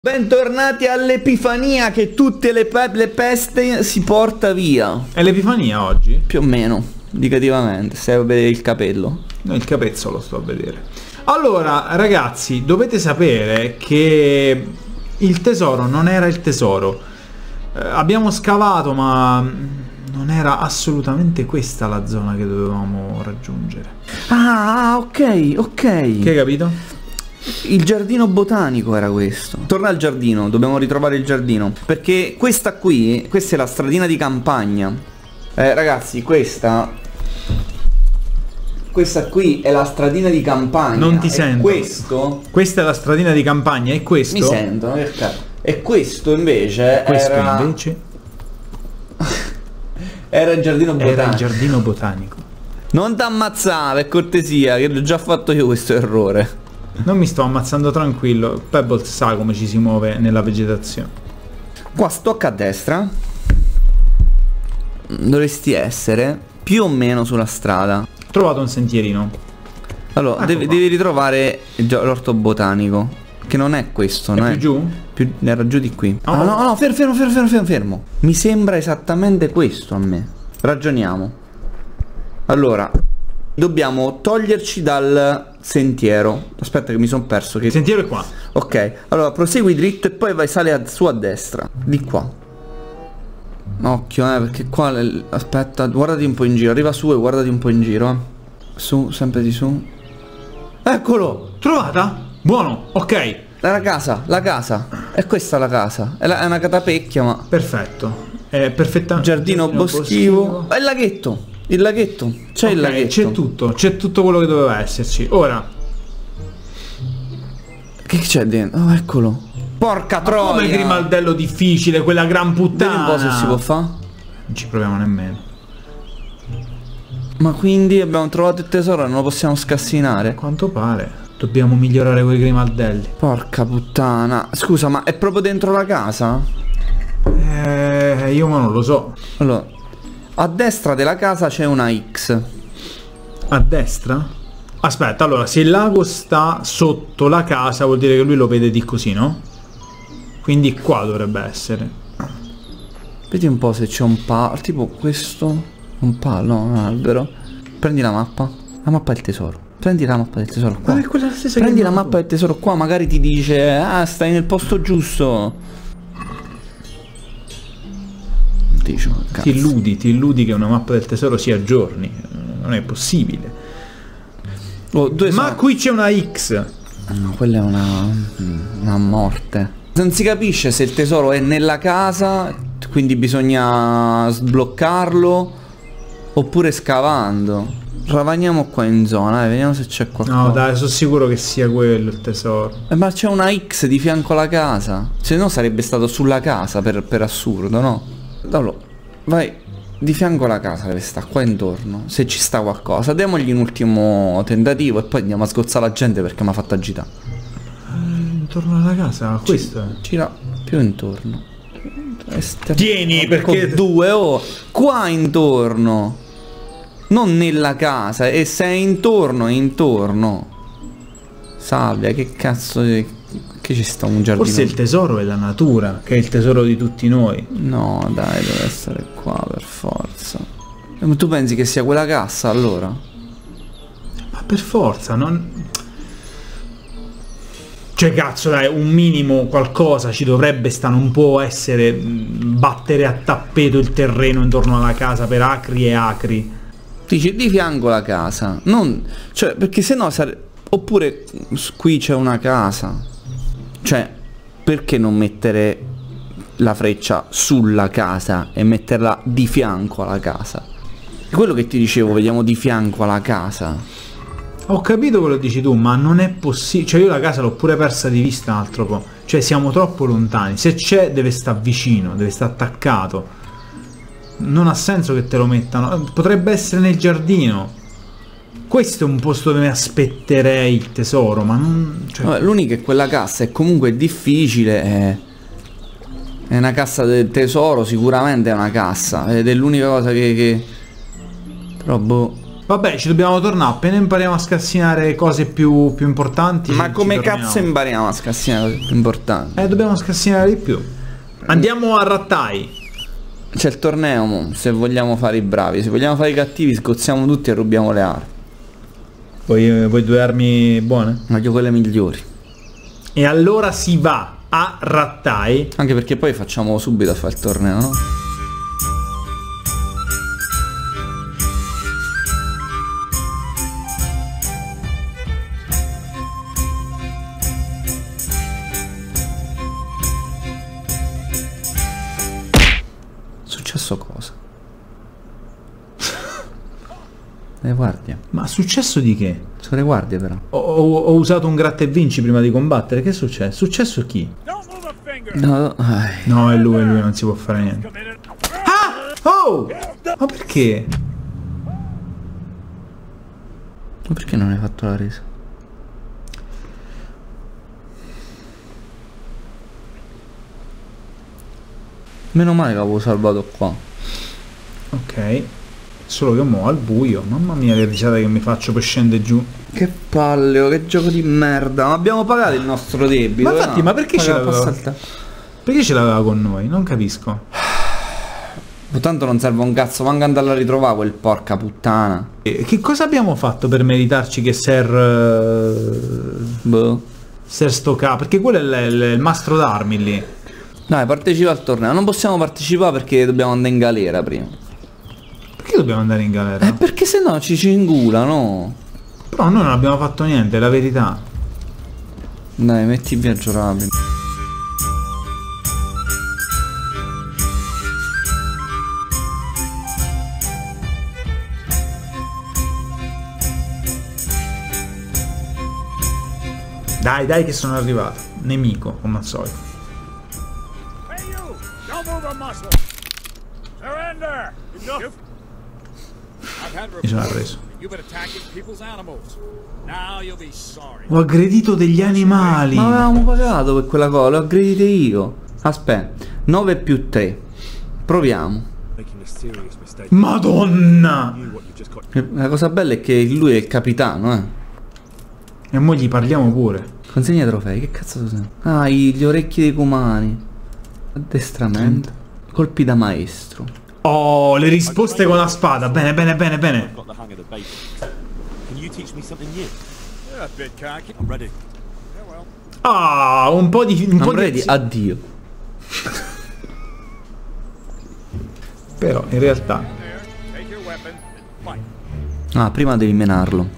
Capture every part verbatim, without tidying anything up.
Bentornati all'Epifania, che tutte le, pe le peste si porta via. È l'Epifania oggi? Più o meno, indicativamente, stai a vedere il capello. No, il capezzolo sto a vedere. Allora, ragazzi, dovete sapere che il tesoro non era il tesoro. Eh, abbiamo scavato, ma non era assolutamente questa la zona che dovevamo raggiungere. Ah, ok, ok. Che hai capito? Il giardino botanico era questo. Torna al giardino, dobbiamo ritrovare il giardino. Perché questa qui, questa è la stradina di campagna. Eh, ragazzi, questa Questa qui è la stradina di campagna. Non ti e sento. Questo Questa è la stradina di campagna e questo? Mi sento, perché? E questo invece Questo era... invece Era il giardino botanico. Era il giardino botanico. Non t'ammazzare, per cortesia, che l'ho già fatto io questo errore. Non mi sto ammazzando, tranquillo. Pebbles sa come ci si muove nella vegetazione. Qua stocca a destra. Dovresti essere più o meno sulla strada. Ho trovato un sentierino. Allora, Ecco devi, qua. devi ritrovare l'orto botanico. Che non è questo, È no? più giù? Più, era giù di qui. Oh. Ah, no, no, fermo, fermo, fermo, fermo, fermo. Mi sembra esattamente questo a me. Ragioniamo. Allora, dobbiamo toglierci dal sentiero. Aspetta che mi sono perso che... Il sentiero è qua. Ok, allora prosegui dritto e poi vai, sale a, su a destra. Di qua. Occhio, eh, perché qua... Aspetta, guardati un po' in giro. Arriva su e guardati un po' in giro, eh. Su, sempre di su. Eccolo! Trovata? Buono, ok. La casa, la casa. È questa la casa. È, la, è una catapecchia, ma... Perfetto. È perfettamente... Giardino, boschivo. È il laghetto. Il laghetto. C'è Ok, il laghetto. c'è tutto. C'è tutto quello che doveva esserci. Ora... Che c'è dentro? Oh, eccolo. Porca troia. Come il grimaldello difficile, quella gran Vedi puttana. un po' se si può fare. Non ci proviamo nemmeno. Ma quindi abbiamo trovato il tesoro e non lo possiamo scassinare? A quanto pare. Dobbiamo migliorare quei grimaldelli. Porca puttana. Scusa, ma è proprio dentro la casa? Eh, io ma non lo so. Allora, a destra della casa c'è una X. A destra? Aspetta, allora, se il lago sta sotto la casa vuol dire che lui lo vede di così, no? Quindi qua dovrebbe essere. Vedi un po' se c'è un palo. Tipo questo. Un palo, no, un albero. Prendi la mappa. La mappa del tesoro. Prendi la mappa del tesoro qua. Ma è quella stessa Prendi che la mappa del tesoro qua, magari ti dice: ah, stai nel posto giusto. Dice, cazzo. Ti illudi, ti illudi che una mappa del tesoro si aggiorni. Non è possibile. Oh, due Ma sono... qui c'è una X. No, quella è una... una morte. Non si capisce se il tesoro è nella casa, quindi bisogna sbloccarlo, oppure scavando. Ravagniamo qua in zona, eh, vediamo se c'è qualcosa. No dai, sono sicuro che sia quello il tesoro. Eh, ma c'è una X di fianco alla casa. Se no sarebbe stato sulla casa per, per assurdo, no? Allora, vai di fianco alla casa, deve sta qua intorno. Se ci sta qualcosa, diamogli un ultimo tentativo e poi andiamo a sgozzare la gente perché mi ha fatto agitare. Eh, intorno alla casa, questo è. Gira più intorno. Ester... Tieni, perché... Con due, oh, qua intorno. Non nella casa, e se è intorno, è intorno. Salvia, che cazzo è... Che ci sta un giardino? Forse il tesoro è la natura, che è il tesoro di tutti noi. No, dai, deve essere qua per forza. Eh, ma tu pensi che sia quella cassa allora? Ma per forza, non... Cioè cazzo dai, un minimo qualcosa ci dovrebbe stare, non può essere mh, battere a tappeto il terreno intorno alla casa per acri e acri. Dici di fianco la casa, non... Cioè, perché sennò sarebbe... Oppure qui c'è una casa. Cioè, perché non mettere la freccia sulla casa e metterla di fianco alla casa? È quello che ti dicevo, vediamo di fianco alla casa. Ho capito quello che dici tu, ma non è possibile. Cioè io la casa l'ho pure persa di vista un altro po'. Cioè siamo troppo lontani. Se c'è deve stare vicino, deve stare attaccato. Non ha senso che te lo mettano. Potrebbe essere nel giardino. Questo è un posto dove mi aspetterei il tesoro, ma non... Cioè... L'unica è quella cassa, è comunque difficile. È... è una cassa del tesoro, sicuramente è una cassa. Ed è l'unica cosa che... che... Però boh... Vabbè, ci dobbiamo tornare. Appena impariamo a scassinare cose più, più importanti. Ma ci come torniamo. cazzo impariamo a scassinare cose più importanti? Eh, dobbiamo scassinare di più. Andiamo a Rattai. C'è il torneo, mo, se vogliamo fare i bravi. Se vogliamo fare i cattivi, scozziamo tutti e rubiamo le armi. Vuoi, vuoi due armi buone? Voglio quelle migliori. E allora si va a Rattai. Anche perché poi facciamo subito a fare il torneo, no? Successo cosa? Le guardie. Ma successo di che? Sono le guardie però. Ho, ho- ho usato un gratta e vinci prima di combattere. Che è successo? Successo chi? No, ai. No, è lui, è lui, non si può fare niente. Ah! Oh! Ma perché? Ma perché non hai fatto la resa? Meno male che avevo salvato qua. Ok. Solo che mo al buio. Mamma mia le risate che mi faccio per scendere giù. Che palle, oh, che gioco di merda. Ma abbiamo pagato il nostro debito. Ma infatti, no? ma perché ce Pagava l'aveva? salta- Perché ce l'aveva con noi? Non capisco. Tanto non serve un cazzo, manca andarla a ritrovare quel porca puttana. E che cosa abbiamo fatto per meritarci che Ser... eh, Boh. Ser sto ca... Perché quello è il, il- il mastro d'armi lì. Dai, partecipa al torneo. Non possiamo partecipare perché dobbiamo andare in galera prima. Perché dobbiamo andare in galera? Eh, perché se no ci cingula, no? Però noi non abbiamo fatto niente, è la verità. Dai, metti il viaggio rapido. Dai, dai che sono arrivato. Nemico, come al solito. Hey you! Don't move a muscle! Surrender! Enough! I've had Mi sono reports arreso. that you've been attacking people's animals. Now you'll be sorry. Ho aggredito degli animali. Ma avevamo pagato per quella cosa, l'ho aggredito io. Aspetta, nove più tre. Proviamo. Making a serious mistake. Madonna! You what you just got. La cosa bella è che lui è il capitano, eh. E mo gli parliamo pure. Consegna i trofei, che cazzo sono? Ah, i- gli orecchi dei cumani. Addestramento. Colpi da maestro. Oh, le risposte con la spada. Bene, bene, bene, bene. Got the hang of the basics. Can you teach me something new? You're a bit cocky. I'm ready. Yeah, well. Ah, un po' di... Un po' I'm ready, di... addio. Però, in realtà... There. Take your weapon and fight. Ah, prima devi menarlo.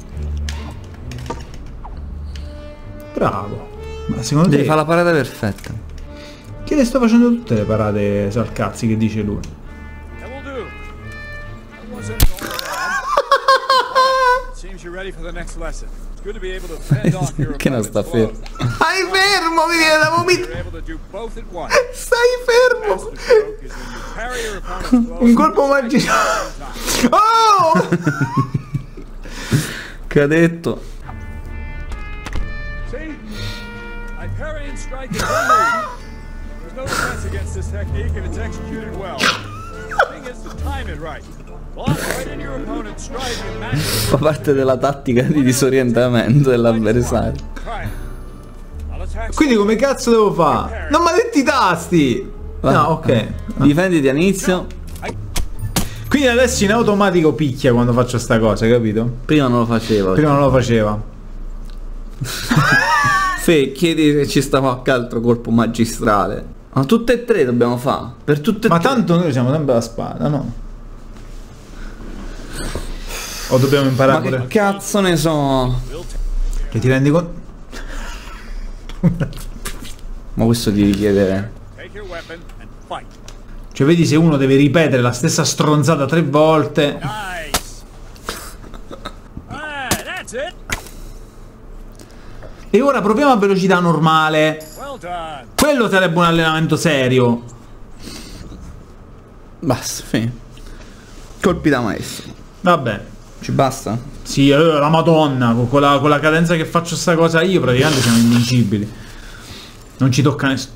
Bravo. Ma secondo Devi te... fare la parata perfetta. Che le sto facendo tutte le parate salcazzi che dice lui. That will do. That wasn't all bad. Seems you're ready for the next lesson. It's good to be able to fend off your Che non sta opponent's fermo. blows. Stai fermo, mi viene da vomitare. You're able to do both at once. Stai fermo. Master stroke is when you parry your opponent's blows. Un colpo magico. Oh! Che ha detto? See? I parry and strike in one move. There's no defense against this technique if it's executed well. The thing is to time it right. Block right into your opponent's strike and match it. Fa parte della tattica di disorientamento dell'avversario. Try it. I'll attack. Quindi come cazzo devo fare? Non mi ha detto i tasti. No, ok. Difenditi all'inizio. Quindi adesso in automatico picchia quando faccio sta cosa, capito? Prima non lo faceva. Prima non lo faceva. Fe, chiedi se ci stava a altro colpo magistrale. Ma tutte e tre dobbiamo fare. Per tutte e Ma tre. tanto noi siamo sempre la spada, no? O dobbiamo imparare Ma che pure? cazzo ne so? Che ti rendi conto? Ma questo ti richiede. Take your weapon and fight. Cioè vedi se uno deve ripetere la stessa stronzata tre volte. Nice. Alright, that's it. E ora proviamo a velocità normale. Well done. Quello sarebbe un allenamento serio. Basta, fine. Colpi da maestro. Vabbè. Ci basta? Sì, allora la madonna, con la, con la cadenza che faccio sta cosa io praticamente siamo invincibili. Non ci tocca nessuno.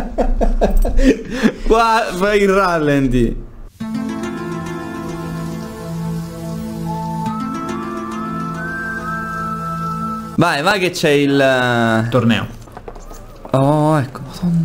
Qua fai il rallenti. Vai, vai che c'è il... torneo. Oh, ecco.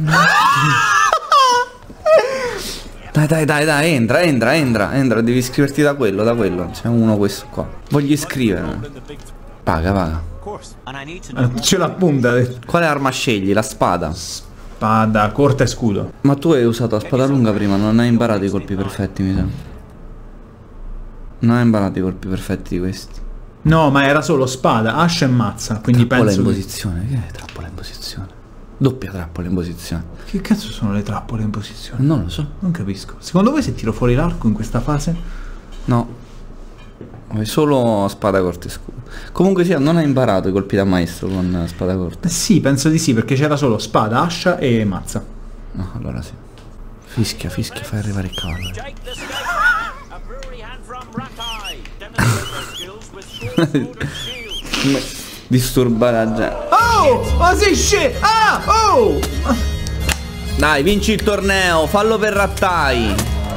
Dai, dai, dai, dai, entra, entra, entra, entra. Devi iscriverti da quello, da quello. C'è uno questo qua. Voglio iscrivermi. Paga, paga. Eh, ce l'ha punta. Quale arma scegli? La spada? Spada, corta e scudo. Ma tu hai usato la spada lunga prima, non hai imparato i colpi perfetti, mi sa. Non hai imparato i colpi perfetti di questi. No, ma era solo spada, ascia e mazza. Quindi Trappola penso in che... posizione, che è trappola in posizione? Doppia trappola in posizione. Che cazzo sono le trappole in posizione? Non lo so. Non capisco. Secondo voi se tiro fuori l'arco in questa fase? No. È solo spada corta e scudo. Comunque sia, non hai imparato i colpi da maestro con spada corta. Eh sì, penso di sì, perché c'era solo spada, ascia e mazza. No, allora sì. Fischia, fischia, fai arrivare il cavallo. Jake the Skate, a brewery hand from Rakai. Demonstrate their skills with sword, sword and shield. Disturbare la gente. Oh! Ma sei scemo! Ah! Oh! Dai, vinci il torneo, fallo per Rattai.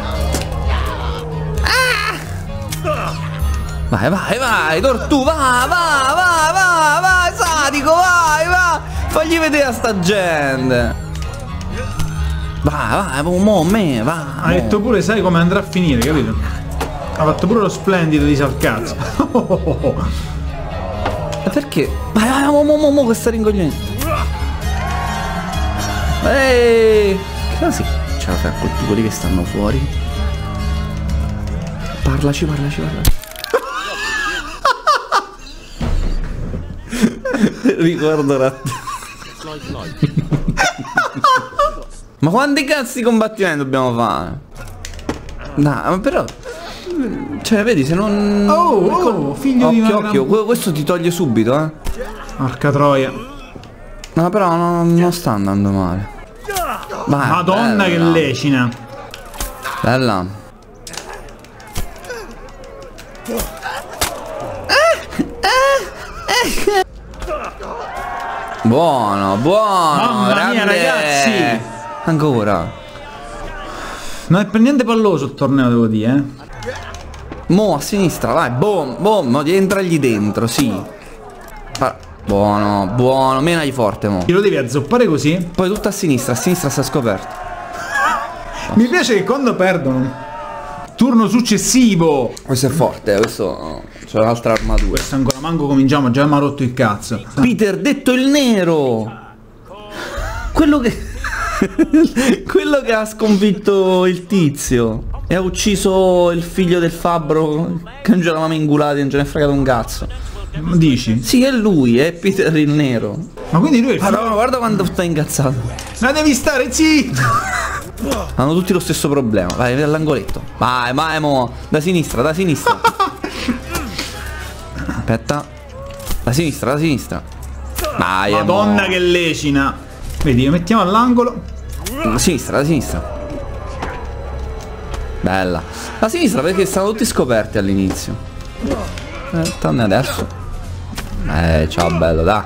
Ah! Vai, vai, vai, Tortù, va, va, va, va, vai, sadico, vai, va. Fagli vedere a sta gente. Vai, vai, mo, me, va. Ha detto pure, sai come andrà a finire, capito? Ha fatto pure lo splendido di Salcazzo. Ma perché? Vai, vai, mo, mo, mo, mo, che sta ringogliendo. Ehi, che sì, ce la fai a colpi quelli che stanno fuori. Parlaci, parlaci, parlaci. Ricordo Rat. Ma quanti cazzi di combattimenti dobbiamo fare? No, ma però... Cioè, vedi, se non... Oh, oh, figlio di occhio, una occhio, gran... questo ti toglie subito, eh. Porca troia. No, però no, non sta andando male. Vai, Madonna, bella. che lecina. Bella. Buono, buono. Mamma grande. mia, ragazzi. Ancora. Non è per niente palloso il torneo, devo dire, eh. Mo a sinistra, vai, boom, boom, entragli dentro, sì. Ah, buono, buono, menagli forte, mo. Ti lo devi azzoppare così. Poi tutto a sinistra, a sinistra sta scoperto. Mi piace che quando perdono turno successivo. Questo è forte, questo c'è un'altra armatura. Questo ancora manco cominciamo, già mi ha rotto il cazzo. Peter, detto il nero. Quello che quello che ha sconfitto il tizio e ha ucciso il figlio del fabbro che non ce l'avevamo ingulati, non ce ne è fregato un cazzo. Dici? Sì, è lui, è Peter il nero. Ma quindi lui è il figlio... Guarda, guarda quanto sta incazzato. Ma devi stare zitto. Hanno tutti lo stesso problema. Vai, all'angoletto. Vai, vai, mo. Da sinistra, da sinistra. Aspetta. Da sinistra, da sinistra. Vai, Madonna, mo. che lecina. Vedi, lo mettiamo all'angolo. Da sinistra, da sinistra. Bella. Da sinistra perché stanno tutti scoperti all'inizio. Eh, tranne adesso. Eh, ciao bello, dai.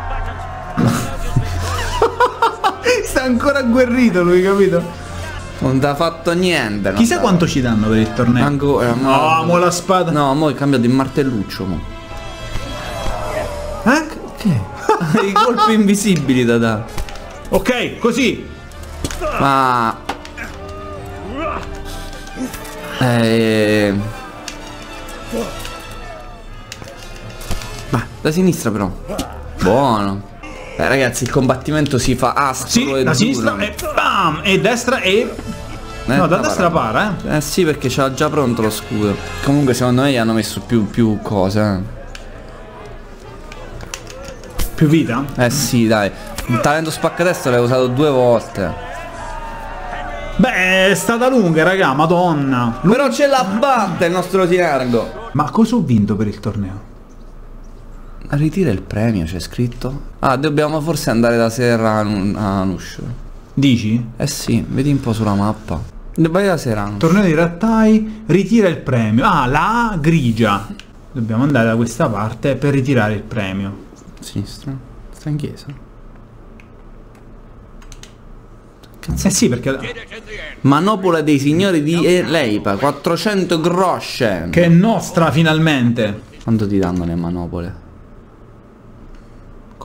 Sta ancora agguerrito lui, capito? Non ti ha fatto niente. non Chissà t'ha- quanto ci danno per il torneo. Ancora, No, mo la spada. No, mo è cambiato in martelluccio, mo. Eh? Che? I colpi invisibili da dare. Ok, così. Ma... Eh... Ma, da sinistra però. Buono. Eh, ragazzi, il combattimento si fa aspro Sì, e da duro. sinistra e bam! E destra e... Eh, No, da la destra para. para, eh. Eh sì, perché c'ha già pronto lo scudo. Comunque secondo me gli hanno messo più, più cose, eh. Più vita? Eh sì, dai. Il talento spaccatesta l'hai usato due volte. Beh, è stata lunga, raga, madonna. Però ce la batte il nostro Tiargo. Ma cosa ho vinto per il torneo? Ritira il premio, c'è scritto. Ah, dobbiamo forse andare da Serra a Nu- a Nush. Dici? Eh sì, vedi un po' sulla mappa. Vai da Serrano. Torneo di Rattai, ritira il premio. Ah, la A grigia. Dobbiamo andare da questa parte per ritirare il premio. Sinistra. Sta in chiesa. Eh sì, perché... Manopola dei signori di Eleipa, quattrocento groschen. Che è nostra finalmente. Quanto ti danno le manopole?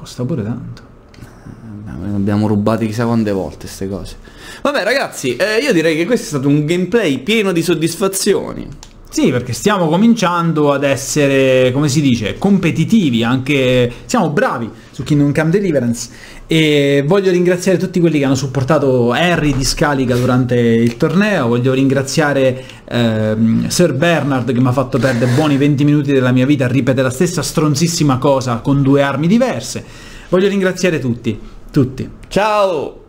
Costa pure tanto. Ne abbiamo rubati chissà quante volte queste cose. Vabbè ragazzi, eh, io direi che questo è stato un gameplay pieno di soddisfazioni. Sì, perché stiamo cominciando ad essere, come si dice, competitivi, anche siamo bravi su Kingdom Come Deliverance, e voglio ringraziare tutti quelli che hanno supportato Harry di Scalica durante il torneo, voglio ringraziare ehm, Sir Bernard che mi ha fatto perdere buoni venti minuti della mia vita a ripetere la stessa stronzissima cosa con due armi diverse, voglio ringraziare tutti, tutti. Ciao!